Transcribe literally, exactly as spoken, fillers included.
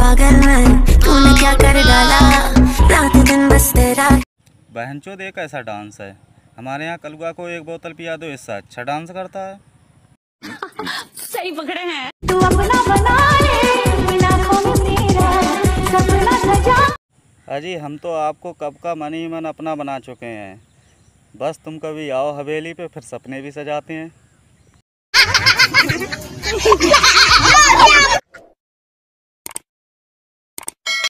पागल मैं, तूने क्या कर डाला, रात दिन बस तेरा। बहनचोद एक ऐसा डांस है, हमारे यहाँ कलुआ को एक बोतल पिया दो, इससे अच्छा डांस करता है। सही पकड़े हैं। तू अपना बना ले, बिना खोए मेरा सपना सजा। अजी हम तो आपको कब का मन ही मन अपना बना चुके हैं, बस तुम कभी आओ हवेली पे, फिर सपने भी सजाते हैं।